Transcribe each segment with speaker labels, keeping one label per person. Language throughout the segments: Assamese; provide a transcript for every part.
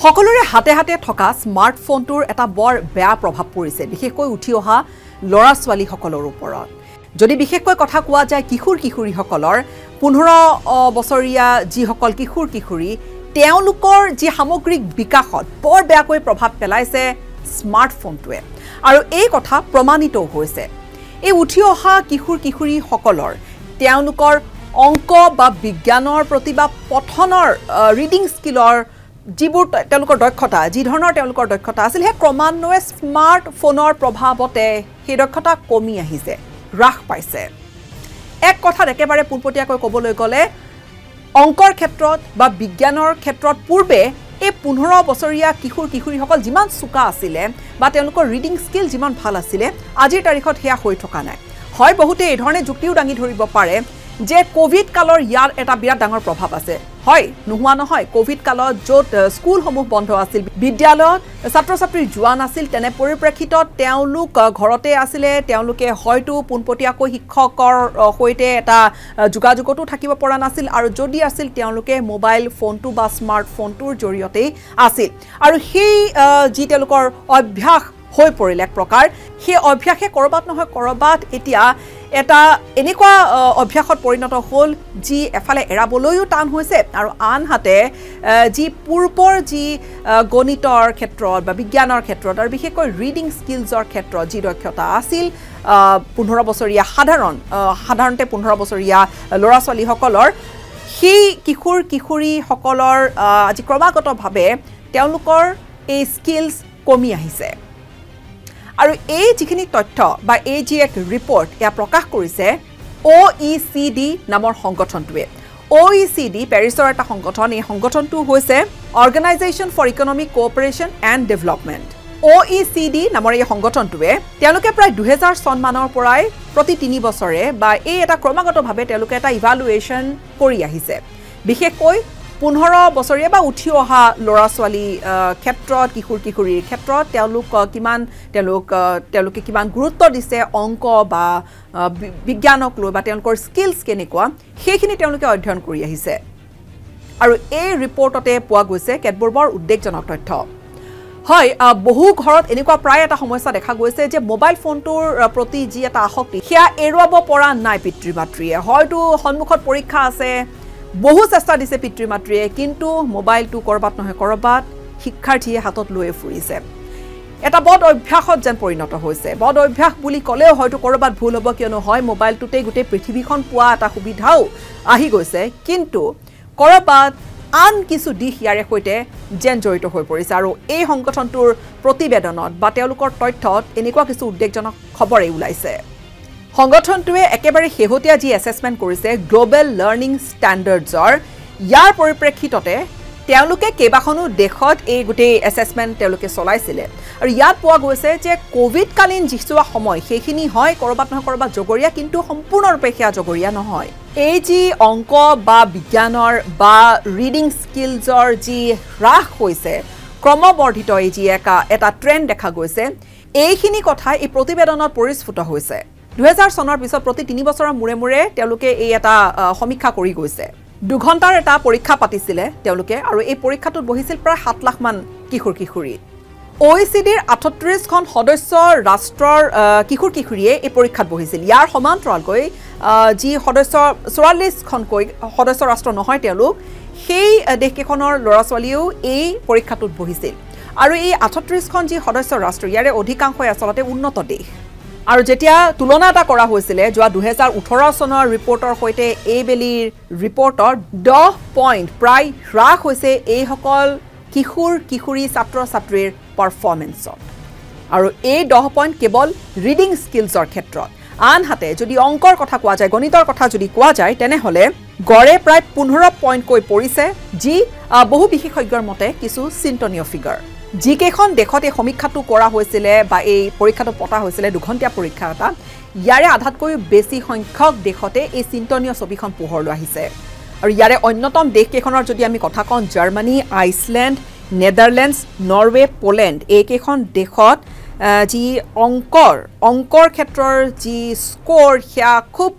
Speaker 1: সকলোৰে হাতে হাতে থকা স্মাৰ্টফোনটোৰ এটা বৰ বেয়া প্ৰভাৱ পৰিছে বিশেষকৈ উঠি অহা লৰা ছোৱালী সকলৰ ওপৰত যদি বিশেষকৈ কথা কোৱা যায় কিশোৰী সকলৰ 15 বছৰীয়া যি সকল কিশোৰী তেওঁলোকৰ যি সামগ্ৰিক বিকাশত বৰ বেয়াকৈ প্ৰভাৱ পেলাইছে স্মাৰ্টফোনটোৱে আৰু এই কথা প্ৰমাণিত হৈছে এই উঠি অহা কিশোৰী সকলৰ তেওঁলোকৰ অংক বা বিজ্ঞানৰ প্ৰতি বা পঠনৰ ৰিডিং স্কিলৰ যিবোৰ তেওঁলোকৰ দক্ষতা যি ধৰণৰ তেওঁলোকৰ দক্ষতা আছিল হে ক্ৰমান্বয়ে স্মাৰ্টফোনৰ প্ৰভাৱতে সেই দক্ষতা কমি আহিছে হ্ৰাস পাইছে এক কথা একেবাৰে পুনপটীয়াকৈ ক'বলৈ গ'লে অংকৰ ক্ষেত্ৰত বা বিজ্ঞানৰ ক্ষেত্ৰত পূৰ্বে এই 15 বছৰীয়া কিশোৰীসকল যিমান চুকা আছিলে বা তেওঁলোকৰ ৰিডিং স্কিল যিমান ভাল আছিলে আজিৰ তাৰিখত হেয়া হৈ থকা নাই হয় বহুতে এই ধৰণে যুক্তিও দাঙি ধৰিব পাৰে যে কোভিড কালৰ ইয়াৰ এটা বিৰাট ডাঙৰ প্ৰভাৱ আছে হয় নোহোৱা নহয় কোভিড কালত য'ত স্কুলসমূহ বন্ধ আছিল বিদ্যালয়ত ছাত্ৰ ছাত্ৰী যোৱা নাছিল তেনে পৰিপ্ৰেক্ষিতত তেওঁলোক ঘৰতে আছিলে তেওঁলোকে হয়তো পুনপটীয়াকৈ শিক্ষকৰ সৈতে এটা যোগাযোগতো থাকিব পৰা নাছিল আৰু যদি আছিল তেওঁলোকে মোবাইল ফোনটো বা স্মাৰ্টফোনটোৰ জৰিয়তে আছিল আৰু সেই যি তেওঁলোকৰ অভ্যাস হৈ পৰিল এক প্ৰকাৰ সেই অভ্যাসে কৰবাত নহয় কৰবাত এতিয়া এটা এনেকুৱা অভ্যাসত পৰিণত হ'ল যি এফালে এৰাবলৈও টান হৈছে আৰু আনহাতে যি পূৰ্বৰ যি গণিতৰ ক্ষেত্ৰত বা বিজ্ঞানৰ ক্ষেত্ৰত আৰু বিশেষকৈ ৰিডিং স্কিলছৰ ক্ষেত্ৰত যি দক্ষতা আছিল 15 বছৰীয়া সাধাৰণতে 15 বছৰীয়া ল'ৰা ছোৱালীসকলৰ সেই কিশোৰীসকলৰ আজি ক্ৰমাগতভাৱে তেওঁলোকৰ এই স্কিলছ কমি আহিছে আৰু এই যিখিনি তথ্য বা এই যি এক ৰিপৰ্ট এয়া প্ৰকাশ কৰিছে OECD নামৰ সংগঠনটোৱে OECD পেৰিছৰ এটা সংগঠন এই সংগঠনটো হৈছে organisation for economic cooperation and development OECD নামৰ এই সংগঠনটোৱে তেওঁলোকে প্ৰায় 2000 চন মানৰ পৰাই প্ৰতি 3 বছৰে বা এই এটা ক্ৰমাগতভাৱে তেওঁলোকে এটা ইভালুৱেশ্যন কৰি আহিছে বিশেষকৈ 15 বছৰীয়া বা উঠি অহা ল'ৰা ছোৱালী ক্ষেত্ৰত কিশোৰীৰ ক্ষেত্ৰত তেওঁলোকে কিমান গুৰুত্ব দিছে অংক বা বিজ্ঞানক লৈ বা তেওঁলোকৰ স্কিলছ কেনেকুৱা সেইখিনি তেওঁলোকে অধ্যয়ন কৰি আহিছে আৰু এই ৰিপৰ্টতে পোৱা গৈছে কেতবোৰ বৰ উদ্বেগজনক তথ্য হয় বহু ঘৰত এনেকুৱা প্ৰায় এটা সমস্যা দেখা গৈছে যে মোবাইল ফোনটোৰ প্ৰতি যি এটা আসক্তি সেয়া এৰুৱাব পৰা নাই পিতৃ মাতৃয়ে হয়তো সন্মুখত পৰীক্ষা আছে বহু চেষ্টা দিছে পিতৃ মাতৃয়ে কিন্তু মোবাইলটো কৰবাত নহয় কৰবাত শিক্ষাৰ্থীয়ে হাতত লৈ ফুৰিছে এটা বদ অভ্যাসত যেন পৰিণত হৈছে বদ অভ্যাস বুলি ক'লেও হয়তো কৰবাত ভুল হ'ব কিয়নো হয় মোবাইলটোতে গোটেই পৃথিৱীখন পোৱা এটা সুবিধাও আহি গৈছে কিন্তু কৰবাত আন কিছু দিশ ইয়াৰে সৈতে যেন জড়িত হৈ পৰিছে আৰু এই সংগঠনটোৰ প্ৰতিবেদনত বা তেওঁলোকৰ তথ্যত এনেকুৱা কিছু উদ্বেগজনক খবৰে ওলাইছে সংগঠনটোৱে একেবাৰে শেহতীয়া যি এছেছমেণ্ট কৰিছে গ্লোবেল লাৰ্নিং ষ্টেণ্ডাৰ্ডছৰ ইয়াৰ পৰিপ্ৰেক্ষিততে তেওঁলোকে কেইবাখনো দেশত এই গোটেই এছেছমেণ্ট তেওঁলোকে চলাইছিলে আৰু ইয়াত পোৱা গৈছে যে কোভিডকালীন যিছোৱা সময় সেইখিনি হয় কৰবাত নহয় কৰবাত জগৰীয়া কিন্তু সম্পূৰ্ণৰূপে সেয়া জগৰীয়া নহয় এই যি অংক বা বিজ্ঞানৰ বা ৰিডিং স্কিলছৰ যি হ্ৰাস হৈছে ক্ৰমবৰ্ধিত এই যি এটা ট্ৰেণ্ড দেখা গৈছে এইখিনি কথা এই প্ৰতিবেদনত পৰিস্ফুট হৈছে 2000 চনৰ পিছত প্ৰতি 3 বছৰৰ মূৰে তেওঁলোকে এই এটা সমীক্ষা কৰি গৈছে 2 ঘণ্টাৰ এটা পৰীক্ষা পাতিছিলে তেওঁলোকে আৰু এই পৰীক্ষাটোত বহিছিল প্ৰায় 7 লাখ মান কিশোৰী OECDৰ 38 খন সদস্য ৰাষ্ট্ৰৰ কিশোৰীয়ে এই পৰীক্ষাত বহিছিল ইয়াৰ সমান্তৰালকৈ যি সদস্য 44 খনকৈ সদস্য ৰাষ্ট্ৰ নহয় তেওঁলোক সেই দেশকেইখনৰ ল'ৰা ছোৱালীও এই পৰীক্ষাটোত বহিছিল আৰু এই 38 খন যি সদস্য ৰাষ্ট্ৰ ইয়াৰে অধিকাংশই আচলতে উন্নত দেশ আৰু যেতিয়া তুলনা এটা কৰা হৈছিলে যোৱা 2018 চনৰ ৰিপৰ্টৰ সৈতে এইবেলিৰ ৰিপৰ্টৰ 10 পইণ্ট প্ৰায় হ্ৰাস হৈছে এই সকল কিশোৰী ছাত্ৰ ছাত্ৰীৰ পাৰফৰ্মেন্সত আৰু এই 10 পইণ্ট কেৱল ৰিডিং স্কিলছৰ ক্ষেত্ৰত আনহাতে যদি অংকৰ কথা কোৱা যায় গণিতৰ কথা যদি কোৱা যায় তেনেহলে গড়ে প্ৰায় 15 পইণ্টকৈ পৰিছে যি বহু বিশেষজ্ঞৰ মতে কিছু চিন্তনীয় ফিগাৰ যিকেইখন দেশত এই সমীক্ষাটো কৰা হৈছিলে বা এই পৰীক্ষাটো পতা হৈছিলে 2 ঘণ্টীয়া পৰীক্ষা এটা ইয়াৰে আধাতকৈ বেছি সংখ্যক দেশতে এই চিন্তনীয় ছবিখন পোহৰলৈ আহিছে আৰু ইয়াৰে অন্যতম দেশকেইখনৰ যদি আমি কথা কওঁ জাৰ্মানী আইচলেণ্ড নেদাৰলেণ্ডছ নৰৱে পোলেণ্ড এইকেইখন দেশত যি অংকৰ ক্ষেত্ৰৰ যি স্ক'ৰ সেয়া খুব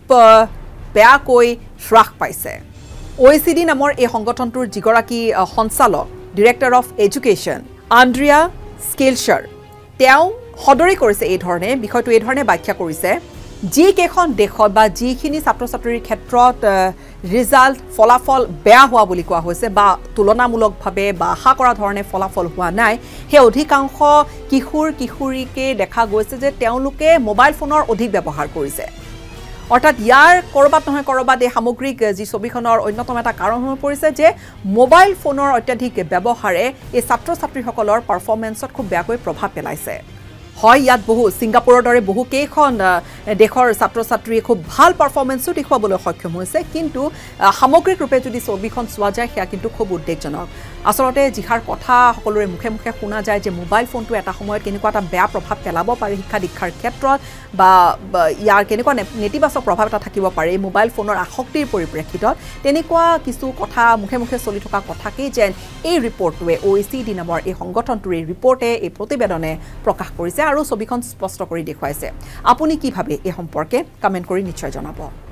Speaker 1: বেয়াকৈ হ্ৰাস পাইছে OECD নামৰ এই সংগঠনটোৰ যিগৰাকী সঞ্চালক director of education Andreas Schleicher তেওঁ সদৰি কৰিছে এই ধৰণে বিষয়টো এই ধৰণে ব্যাখ্যা কৰিছে যিকেইখন দেশত বা যিখিনি ছাত্ৰ ছাত্ৰীৰ ক্ষেত্ৰত ৰিজাল্ট ফলাফল বেয়া হোৱা বুলি কোৱা হৈছে বা তুলনামূলকভাৱে বা আশা কৰা ধৰণে ফলাফল হোৱা নাই সেই অধিকাংশ কিশোৰ কিশোৰীকে দেখা গৈছে যে তেওঁলোকে মোবাইল ফোনৰ অধিক ব্যৱহাৰ কৰিছে অৰ্থাৎ ইয়াৰ কৰবাত নহয় কৰবাত এই সামগ্ৰিক যি ছবিখনৰ অন্যতম এটা কাৰণ হৈ পৰিছে যে মোবাইল ফোনৰ অত্যাধিক ব্যৱহাৰে এই ছাত্ৰ ছাত্ৰীসকলৰ পাৰফৰ্মেন্সত খুব বেয়াকৈ প্ৰভাৱ পেলাইছে হয় ইয়াত বহু সিংগাপুৰৰ দৰে বহু কেইখন দেশৰ ছাত্ৰ ছাত্ৰীয়ে খুব ভাল পাৰফৰ্মেন্সও দেখুৱাবলৈ সক্ষম হৈছে কিন্তু সামগ্ৰিক ৰূপে যদি ছবিখন চোৱা যায় সেয়া কিন্তু খুব উদ্বেগজনক আসলতে যিহাৰ কথা সকলোৰে মুখে মুখে শুনা যায় যে মোবাইল ফোনটো এটা সময়ত কেনেকুৱা এটা বেয়া প্ৰভাৱ পেলাব পাৰে শিক্ষা দীক্ষাৰ ক্ষেত্ৰত বা ইয়াৰ কেনেকুৱা নেতিবাচক প্ৰভাৱ এটা থাকিব পাৰে মোবাইল ফোনৰ আসক্তিৰ পৰিপ্ৰেক্ষিতত তেনেকুৱা কিছু কথা মুখে মুখে চলি থকা কথাকেই যেন এই ৰিপৰ্টটোৱে OECD নামৰ এই সংগঠনটোৰ এই ৰিপৰ্টে এই প্ৰতিবেদনে প্ৰকাশ কৰিছে আৰু ছবিখন স্পষ্ট কৰি দেখুৱাইছে আপুনি কি ভাবে এই সম্পৰ্কে কমেন্ট কৰি নিশ্চয় জনাব